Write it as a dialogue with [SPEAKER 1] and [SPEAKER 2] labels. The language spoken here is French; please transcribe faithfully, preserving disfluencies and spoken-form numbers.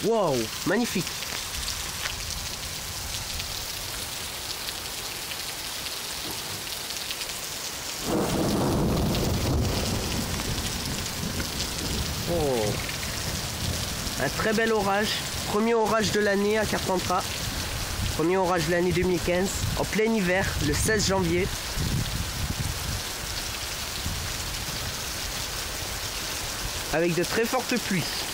[SPEAKER 1] Wow, magnifique. Oh, un très bel orage. Premier orage de l'année à Carpentras. Premier orage de l'année deux mille quinze, en plein hiver, le seize janvier. Avec de très fortes pluies.